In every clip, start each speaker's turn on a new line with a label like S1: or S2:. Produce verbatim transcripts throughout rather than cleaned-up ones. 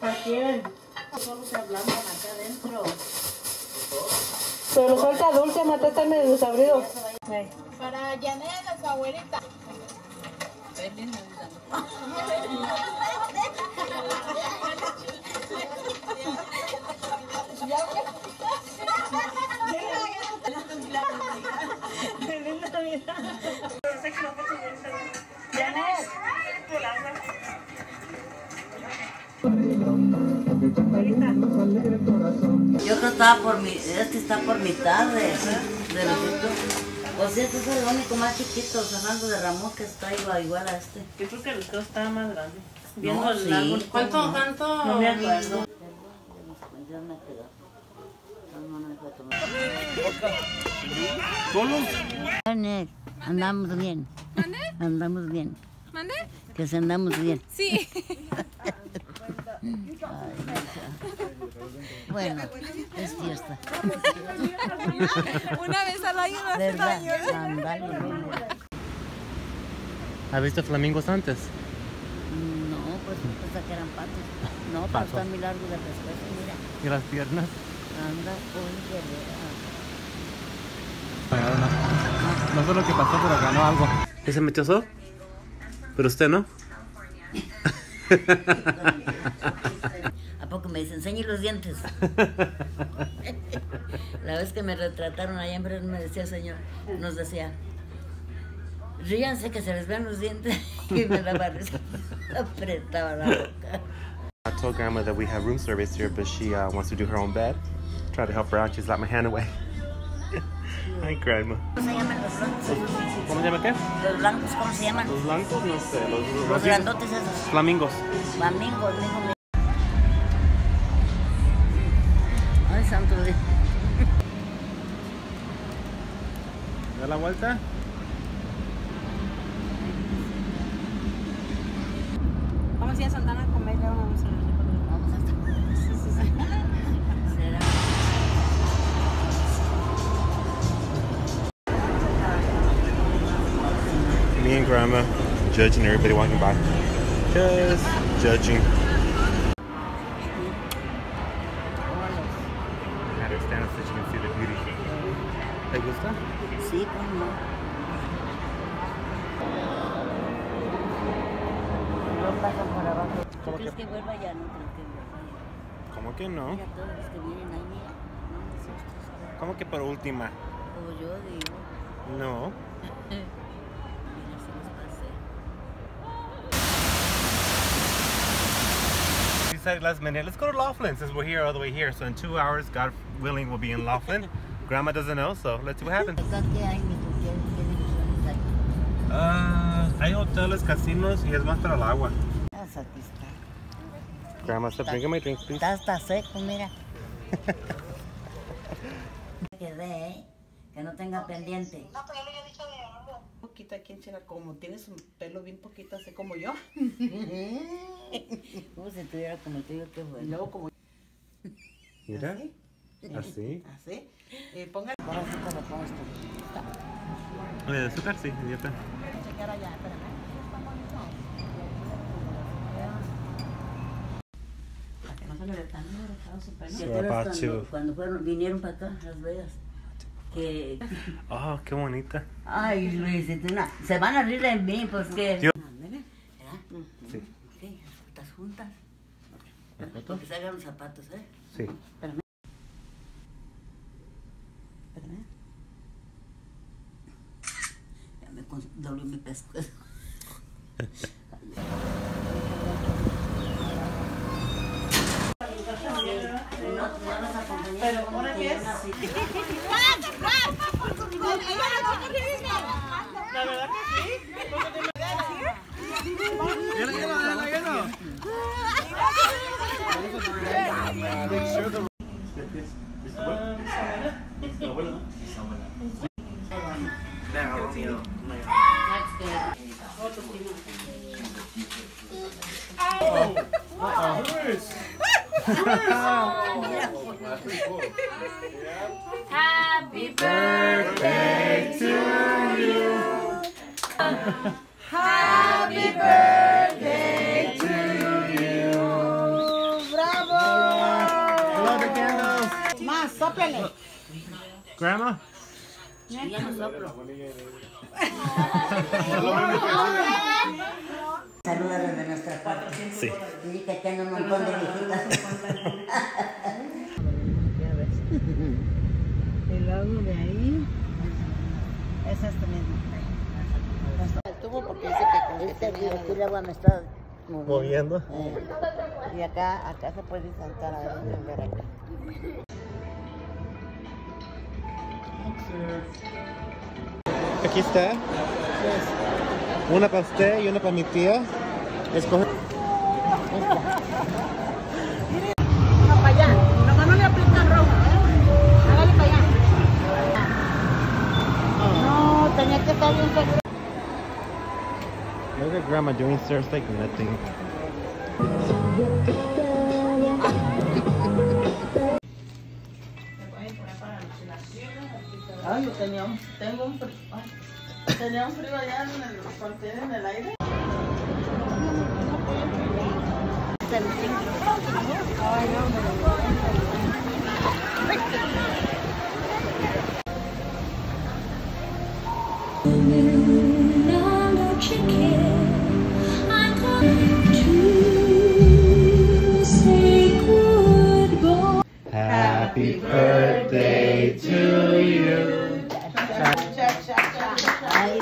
S1: ¿A quién?
S2: Solo se hablaban acá adentro.
S1: Pero suelta dulce, Mateo está medio desabrido. Sí.
S3: Para Janet, su abuelita.
S2: Yo creo que estaba por mi, este está por mitad de, de nosotros. Pues este es el único más chiquito, Fernando de Ramón, que está igual, igual a este.
S1: Yo creo que el otro estaba más grande. Viendo
S2: No,
S1: el
S2: sí.
S1: árbol.
S3: ¿Cuánto, cuánto?
S1: No me acuerdo.
S2: Ya me quedó. No, no me fue a tomar.
S4: ¿Solos? Andamos bien.
S3: ¿Mande?
S4: Andamos bien.
S3: ¿Mande?
S4: Que se andamos bien.
S3: Sí.
S4: Ay, bueno, es fiesta.
S3: Una vez al año no hace
S4: ¿Verdad?
S3: daño.
S4: Ándale.
S5: ¿Has visto flamingos antes?
S4: No, pues pensaba que eran patos. No, pero
S5: Patos.
S4: están muy largos de respuesta, mira.
S5: ¿Y las piernas?
S4: Anda, oye,
S5: No, no sé lo que pasó, pero ganó algo. ¿Y se metió eso? Pero usted no.
S4: ¿A poco me dicen, enseñe los dientes? La vez que me retrataron allá en Fresno me decía el señor, nos decía, ríanse que se les vean los dientes. Y me daba risa, apretaba la boca.
S5: I told Grandma that we have room service here, but she uh, wants to do her own bed. Try to help her out. She's like my hand away. Hi, Grandma.
S4: ¿Cómo se llaman los blancos?
S5: ¿Cómo se llama qué?
S4: ¿Los blancos cómo se llaman?
S5: Los blancos, no sé. Los,
S4: Los grandotes esos.
S5: Flamingos.
S4: Flamingos, mijo mío. Ay, santo Dios.
S5: Da la vuelta.
S3: Vamos a ir a Santana a comer, ya vamos a ver.
S4: Vamos a estar. ¿Será?
S5: Me and Grandma judging everybody walking by. Just judging. Had her stand up so she can see the beauty. ¿Te gusta?
S4: Sí, cómo no. No pasan por abajo. ¿Tú
S5: ¿Cómo
S4: crees
S5: que-
S4: que vuelva ya? No creo que vuelva
S5: ¿Cómo que
S4: ya.
S5: no?
S4: Mira todos los que vienen ahí, mira. No, no sé ustedes.
S5: ¿Cómo que por última?
S4: Como yo digo.
S5: No.
S4: Mira, se los pasé.
S5: She said, last minute, let's go to Laughlin since we're here all the way here. So in two hours, God willing, we'll be in Laughlin. Grandma doesn't know, so let's see what happens.
S4: Acá, ¿qué hay, mijo? ¿Qué, qué diversiones hay?
S5: Ah, hay hoteles, casinos y es más para el agua.
S4: Ah, aquí está.
S5: Grandma said, bring my drink, please.
S4: Está hasta seco, mira. Que dé, ¿eh? Que no tenga pendiente.
S1: Un poquito aquí en Chela, como tienes un pelo bien poquito, así como yo.
S4: Como si tuviera como el tuyo, qué
S1: Y
S4: bueno.
S1: luego como
S5: Mira,
S1: así.
S5: así.
S1: Así. Y ponga
S4: Ahora sí te lo pongo esto.
S5: ¿De azúcar? Sí, idiota.
S1: a chequear allá, espérame. Para que no se le dé tan dejado su pelo.
S4: ¿Te
S5: So
S4: acuerdas
S5: about
S4: cuando,
S5: you.
S4: cuando fueron, vinieron para acá, Las Vegas? Que...
S5: Oh, qué bonita.
S4: Ay, Luisita, se van a rir de mí, pues que...
S5: Yo-
S4: Ándale, ¿verdad?
S5: Sí.
S4: Sí, las fotos juntas.
S5: ¿La foto?
S4: Porque se hagan los zapatos, ¿eh?
S5: Sí.
S1: Espérame. Espérame.
S4: Ya me con- doblé mi pescuezo.
S1: Pero ahora qué es. La verdad que sí.
S3: Happy
S5: Birthday to you.
S3: Happy birthday to you.
S5: Grandma?
S2: Ya no soplo. Saluda desde nuestra parte.
S5: Sí.
S2: Dice que tiene un montón de viejitas.
S1: Y luego de ahí es este mismo.
S2: El tubo porque dice que con este río aquí el agua me está
S5: Moviendo.
S2: Eh, y acá, acá se puede saltar a ver acá.
S5: Aquí está. Una para usted y una para mi tía. Escoge.
S3: No, para allá. Nomás no le aplican rojo. Hágale para allá.
S2: No, tenía que estar bien cerca.
S5: Look at Grandma doing stairs like nothing.
S1: Ay, yo tenía un, tengo un frío, ay, tenía un frío allá en el contenedor en el aire. Ay,
S5: Happy birthday to you.
S2: Ay,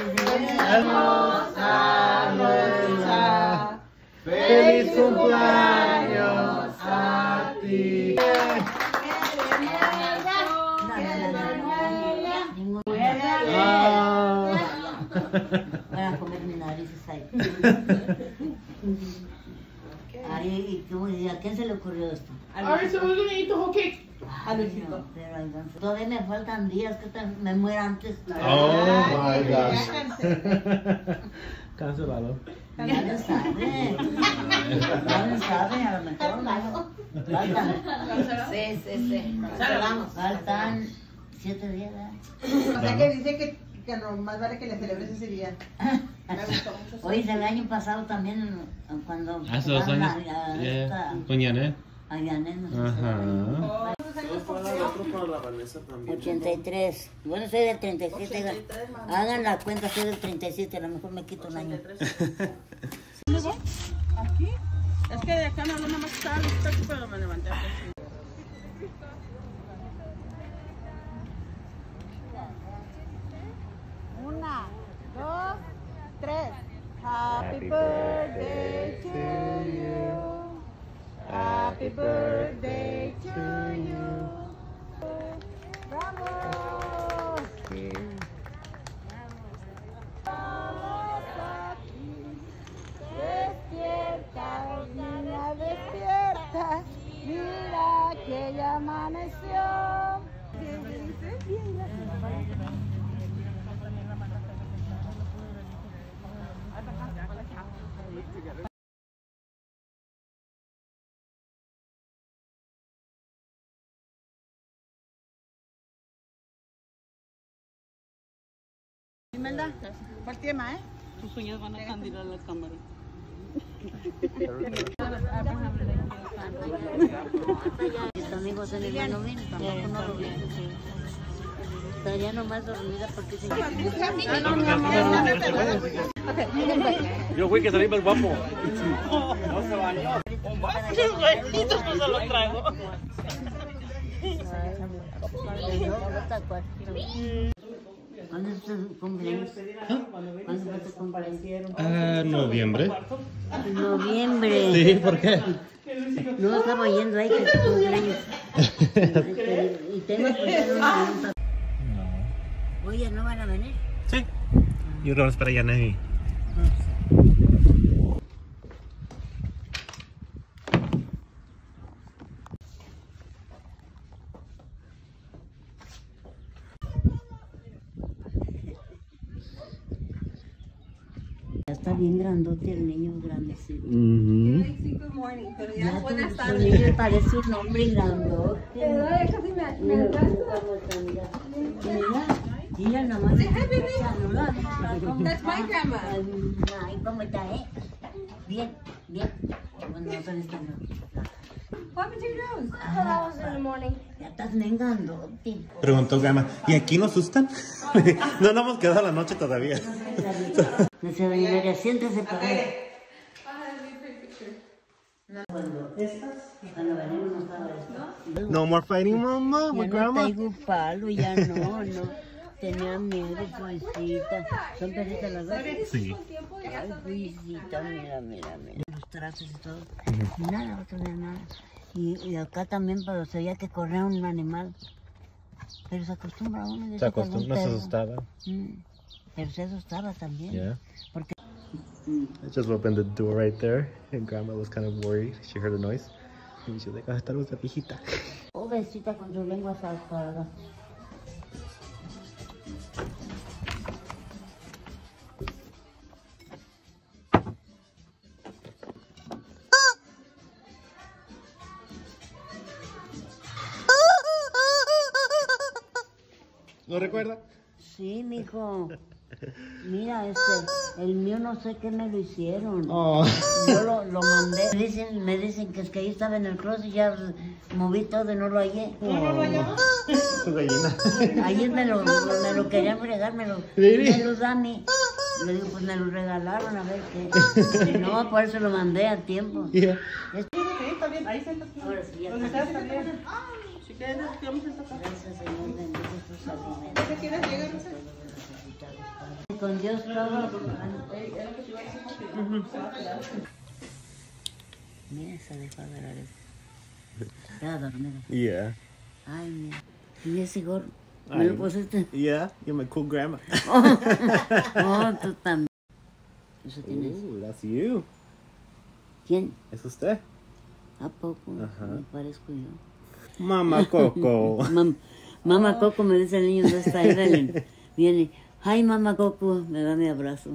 S5: Feliz cumpleaños a ti.
S2: Voy a comer mis narices ahí. Ay, ¿cómo diría? ¿A quién se le ocurrió esto?
S3: Alright, so we're gonna eat the whole cake.
S2: A Luisito. Todavía me faltan días que tal- me muera antes.
S5: Oh my gosh. Cancelado.
S2: Ya lo sabe. Ya lo sabe, a lo mejor no. Faltan.
S3: Sí, sí, sí. Cancelamos.
S2: Faltan siete días, ¿verdad?
S1: O sea que dice que, que no, más vale que le celebres ese día. Me gustó mucho eso.
S2: Oye, el año pasado también, cuando
S6: Hace dos
S2: tocaron
S6: años.
S2: a- a
S6: Yeah.
S2: esta-
S6: Con Janet.
S2: a Janet, no sé si
S6: Ajá.
S2: era ochenta y tres. Bueno, soy del treinta y siete.
S1: ochenta y tres, mamá.
S2: Hagan la cuenta, soy del treinta y siete. A lo mejor me quito un año.
S3: Aquí. Es que de acá no nada más estaba lista, pero me levanté así.
S1: Una, dos, tres. Happy birthday to you. Happy birthday to you. ¡Bravo! Vamos aquí. Despierta, niña, despierta. Mira que ya amaneció. Bien, bien, gracias. Imelda, ¿cuál tema, eh?
S3: Tus uñas van a candilar a la cámara.
S2: Mis amigos en el no vienen, tampoco no lo vienen. Estaría nomás dormida porque se...
S6: Yo fui que salí más guapo.
S3: No se lo traigo.
S2: ¿Cuándo es tu cumpleaños? ¿Cuándo fue tu cumpleaños?
S6: Ah, noviembre.
S2: Noviembre.
S6: Sí, ¿por qué?
S2: No estaba oyendo ahí que es tu cumpleaños. Y tengo que hacer una pregunta. Oye, ¿no van a venir?
S5: Sí. Yo creo que para Janet.
S2: Ya está bien grandote el niño, grandecito.
S5: Mm-hmm.
S2: Ya buenas tardes. El niño parece un hombre grandote. Mira, mira nomás. Saluda.
S3: That's my grandma.
S2: Ay, ¿cómo está, eh? Bien, bien. Bueno, no son estas no.
S3: What happened to your nose? Oh, that was in the morning.
S4: Ya estás mengando, tío.
S5: Preguntó Grandma, ¿y aquí no asustan? No nos hemos quedado la noche todavía.
S4: Dice doña María, siéntese para ver. Cuando venimos no estaba esto.
S5: No more fighting, Mama, with
S4: Ya no
S5: Grandma.
S4: traigo palo, ya no, no. Tenía miedo, pobrecita. ¿Son perritas las dos?
S5: Sí.
S4: Ay, pobrecita, mira, mira, mira. Los tratos y todo. Nada, otro día nada. Y, y acá también, pero se veía que corría un animal. Pero se acostumbra uno. ya
S5: Se
S4: con un
S5: acostumbra, se
S4: perro.
S5: asustaba.
S4: Mm. Pero se asustaba también.
S5: Yeah.
S4: Porque
S5: I just opened the door right there, and Grandma was kind of worried. She heard a noise, and she was like, "Ah, esta luz de pijita."
S4: pobrecita con su lengua saltada.
S5: ¿Lo recuerda?
S4: Sí, mijo. Mira, este, el mío no sé qué me lo hicieron.
S5: Oh.
S4: Yo lo, lo mandé. Me dicen, me dicen que es que ahí estaba en el closet y ya moví todo y no lo hallé.
S5: ¿No lo hallaba? Su gallina.
S4: Ayer me lo, me lo querían regalar, me lo,
S5: ¿Really?
S4: me lo da a mí. Le digo, pues me lo regalaron, a ver qué. No, por eso lo mandé a tiempo.
S5: Yeah.
S4: Ahora sí, ya está.
S1: Si quieres, vamos a tocar.
S4: Gracias, Señor, bendice tus alimentos. ¿Qué quieres llegar? Con Dios todo. Mira, se dejó de ver eso. Estaba dormida.
S5: Yeah.
S4: Ay, mira. Y ese gorro, ¿me lo pusiste?
S5: Yeah, you're my cool grandma.
S4: Oh, tú también. Eso tienes.
S5: Ooh, that's you.
S4: ¿Quién?
S5: ¿Es usted?
S4: ¿A poco?
S5: Ajá.
S4: Me parezco yo.
S5: Mamá Coco.
S4: Mam, mamá Coco, me dice el niño, ¿dónde está Evelyn? Viene, ay, mamá Coco, me da mi abrazo.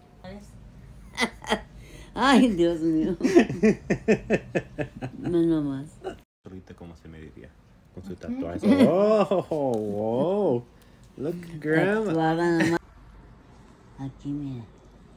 S4: Ay, Dios mío. No, no más.
S5: Ahorita cómo se me diría con su tatuaje. Oh, wow. Look, grandma.
S4: Tatuada nada más. Aquí, mira.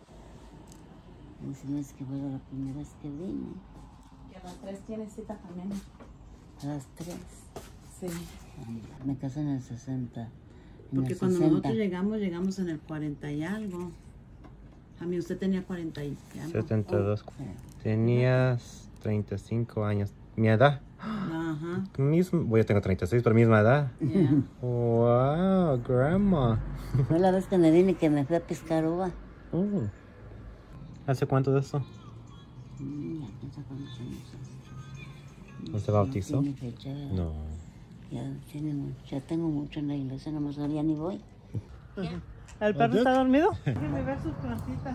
S4: Se me hace que fue la primera vez que vine.
S1: Y a las tres tienes cita también.
S4: A las tres.
S1: Sí.
S4: Me casé en el sesenta. En
S7: Porque
S4: el
S7: cuando
S4: sesenta.
S7: nosotros llegamos, llegamos en el cuarenta y algo. A mí usted tenía cuarenta y algo.
S5: setenta y dos. Tenías treinta y cinco años. Mi edad.
S7: Ajá.
S5: Mismo, bueno, yo tengo treinta y seis, pero misma edad.
S7: Yeah.
S5: Wow, grandma.
S4: Fue la vez que me vine que me fui a pescar uva.
S5: Uh. ¿Hace cuánto de eso?
S4: Mm, ya piensa cuántos años hace.
S5: ¿No se bautizó?
S4: tiene fecha, ¿verdad?
S5: No.
S4: Ya, tiene mucho, ya tengo mucho en la iglesia, nomás ya ni voy.
S7: ¿El perro está dormido? Déjenme ver sus plantitas.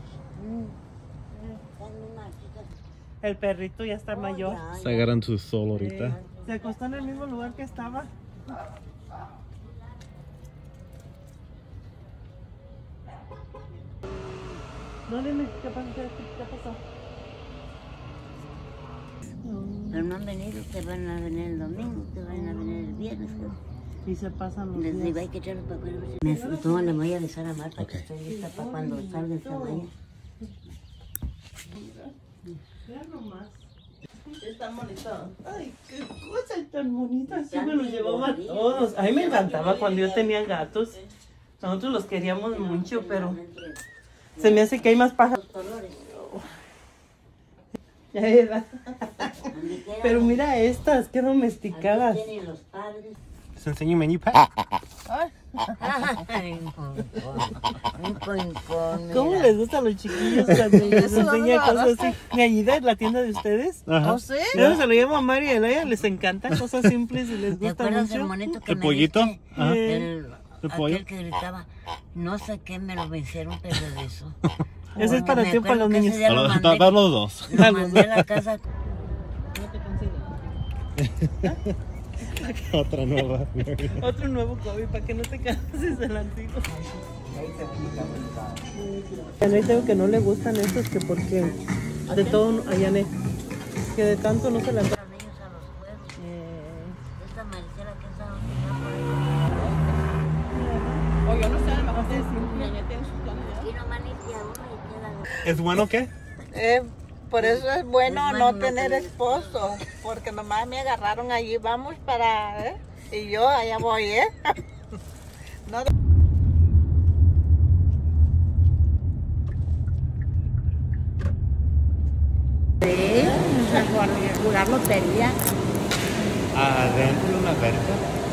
S7: El perrito ya está mayor.
S5: Se agarran su sol ahorita.
S7: Se acostó en el mismo lugar que estaba. No, dime, ¿qué pasó? ¿Qué, qué pasó?
S4: Pero no han venido, que van a venir el domingo, que van a venir el viernes. que-
S7: Y se pasan los
S4: Les
S7: días.
S4: digo, hay que echarlos para afuera. Me, no, le voy a avisar a Marta que estoy lista para cuando salga esta mañana.
S7: Mira nomás.
S1: Están bonitos.
S7: Ay, qué cosa tan bonita. Así me los llevaba a todos. A mí me encantaba cuando yo tenía gatos. Nosotros los queríamos mucho, pero se me hace que hay más pájaros. Ya era. Pero mira estas, qué domesticadas.
S4: Tienen los padres.
S5: ¿Les enseño mi iPad?
S4: Ay, un poncón,
S7: ¿Cómo
S4: mira.
S7: les gusta a los chiquillos cuando les enseña cosas así? Mi Ayida es la tienda de ustedes.
S5: Ajá.
S1: ¿Sí?
S7: Yo se lo llamo a Mari y a ella les encantan cosas simples y les
S4: ¿Te
S7: gusta
S4: acuerdas del
S7: mucho.
S4: monito que
S5: ¿El
S4: me
S5: pollito?
S4: diste?
S5: Ajá.
S4: El,
S5: ¿El pollo?
S4: aquel que gritaba, no sé qué, me lo hicieron, pero de eso.
S7: Ese es para
S4: Me
S7: ti o para
S4: acuerdo
S7: los
S4: que ese
S7: niños.
S4: día lo
S5: Para,
S4: mandé-
S5: para- para los dos.
S4: Lo mandé a la casa.
S5: Otra nueva.
S7: Otro nuevo COVID para que no te canses del antiguo. A Yané tengo que no le gustan estos que porque de todo a Yané, que de tanto no se la
S4: Los niños a los juegos. Esta Maricela que está
S1: O yo no sé, a lo mejor tiene- ya tiene sus planes ya.
S4: aquí nomás limpia uno y queda.
S5: ¿Es bueno qué?
S7: Eh,
S3: por eso es bueno no tener esposo, porque nomás me agarraron allí, vamos para, ¿eh? Y yo allá voy, ¿eh? No.
S4: Sí, jugar lotería.
S6: Adentro de una verga.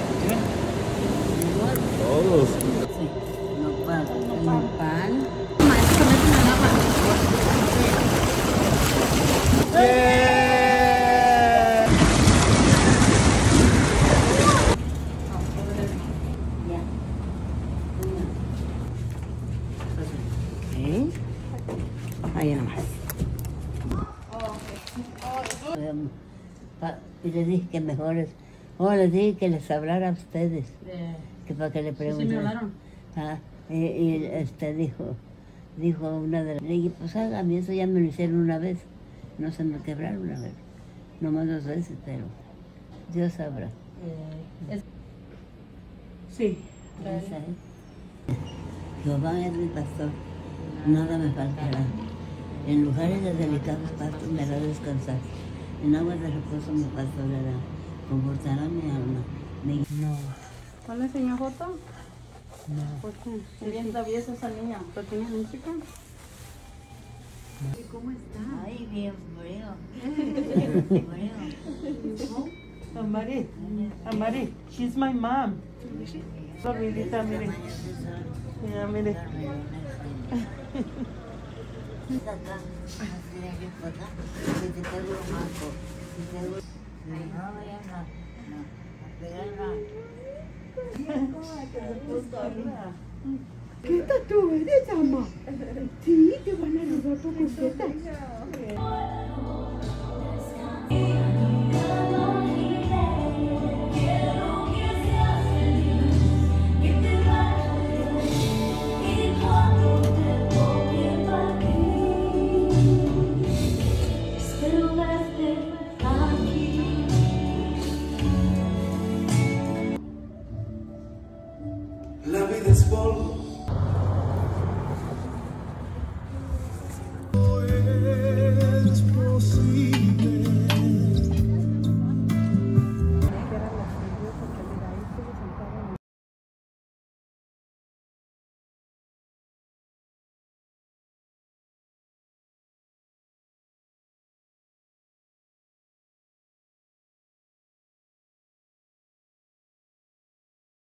S6: Todos.
S4: No pan. No pan. ¿Sí? Ahí nomás. Y les dije que mejores, o les dije que les hablara a ustedes, que para que le pregunten. ¿Sí me hablaron? Ah, y, y este dijo, dijo una de las, le dije, pues a mí eso ya me lo hicieron una vez, no se me quebraron una vez, nomás dos veces, pero Dios sabrá. Eh, es... Sí. Esa es. Jehová es mi pastor, nada me faltará. En lugares de delicados pastos me hará descansar. En aguas de reposo me pastoreará. Confortará mi alma. Mi... No.
S1: ¿Cuál le enseñó foto?
S4: No.
S1: ¿Por qué? ¿Qué bien traviesa esa niña? ¿Pero tiene música?
S4: ¿Y cómo está? Ay, bien frío. frío.
S7: Amari, Amari, she's my mom. Amiguita, mire. Mira, mire.
S2: Acá, así de aquí para acá, que te pego un marco, te pego... No, ya no, no, a pegar no.
S3: ¿Qué tatu eres, ama? Sí, te van a robar tu coseta.
S8: La vida es polvo.